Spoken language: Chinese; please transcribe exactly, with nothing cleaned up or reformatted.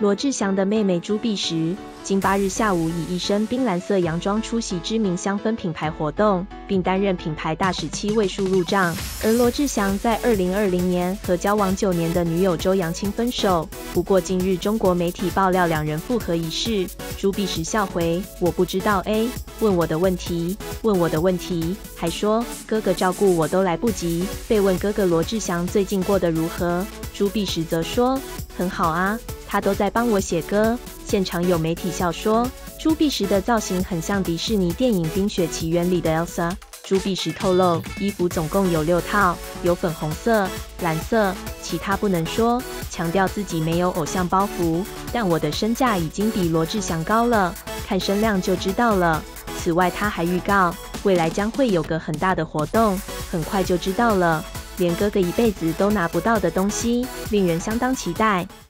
罗志祥的妹妹朱碧石，今八日下午以一身冰蓝色洋装出席知名香氛品牌活动，并担任品牌大使七位数入账。而罗志祥在二零二零年和交往九年的女友周扬青分手。不过近日中国媒体爆料两人复合一事，朱碧石笑回：“我不知道 A， 问我的问题，问我的问题，还说哥哥照顾我都来不及。”被问哥哥罗志祥最近过得如何，朱碧石则说：“很好啊。”他都在帮我写歌。现场有媒体笑说，朱碧石的造型很像迪士尼电影《冰雪奇缘》里的 Elsa。朱碧石透露，衣服总共有六套，有粉红色、蓝色，其他不能说，强调自己没有偶像包袱。但我的身价已经比罗志祥高了，看声量就知道了。此外，他还预告，未来将会有个很大的活动，很快就知道了。连哥哥一辈子都拿不到的东西，令人相当期待。